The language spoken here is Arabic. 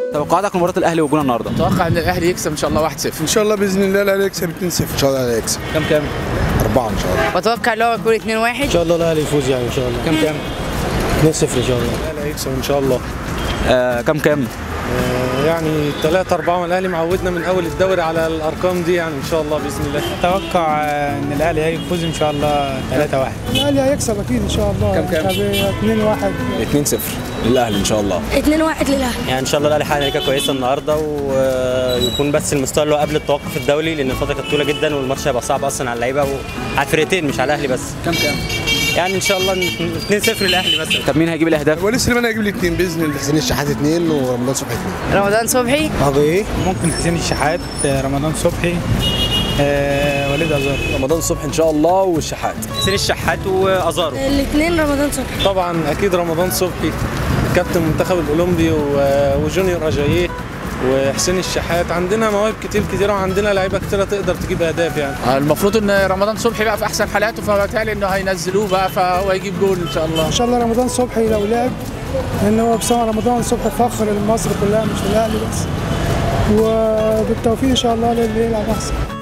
توقعاتك لمباراه الاهلي والجونه النهارده؟ اتوقع ان الاهلي يكسب ان شاء الله 1-0. ان شاء الله باذن الله الاهلي يكسب 2-0. ان شاء الله الاهلي يكسب. كام؟ 4 ان شاء الله. بتوقع اللي هو يكون 2-1. ان شاء الله الاهلي يفوز يعني ان شاء الله. كام؟ 2-0 ان شاء الله. الاهلي هيكسب ان شاء الله. كام؟ يعني 3-4. الاهلي معودنا من اول الدوري على الارقام دي يعني ان شاء الله باذن الله. اتوقع ان الاهلي هيفوز ان شاء الله 3-1. الاهلي هيكسب اكيد ان شاء الله. كام؟ 2-1. 2-0 للاهلي ان شاء الله. 2-1 للاهلي. يعني ان شاء الله الاهلي حقق نتيجه كويسه النهارده ويكون بس المستوى اللي هو قبل التوقف الدولي لان الفتره كانت طويله جدا والماتش هيبقى صعب اصلا على اللعيبه وعلى الفرقتين مش على الاهلي بس. كام؟ يعني ان شاء الله 2-0 للاهلي مثلا. طب مين هيجيب الاهداف؟ وليد سليمان هيجيب لي 2 باذن الله. حسين الشحات 2 ورمضان صبحي 2. رمضان صبحي. ايه؟ ممكن حسين الشحات، رمضان صبحي، وليد ازار. رمضان صبحي ان شاء الله والشحات. حسين الشحات وازارو. الاثنين رمضان صبحي. طبعا اكيد رمضان صبحي كابتن المنتخب الاولمبي وجونيور اجاييه وحسين الشحات. عندنا مواهب كتيره وعندنا لعيبه كتيره تقدر تجيب اهداف يعني. المفروض ان رمضان صبحي بقى في احسن حالاته فبالتالي انه هينزلوه بقى فهو يجيب جول ان شاء الله. ان شاء الله رمضان صبحي لو لعب لان هو بصراحه رمضان صبحي فخر لمصر كلها مش للاهلي بس. وبالتوفيق ان شاء الله للي يلعب احسن.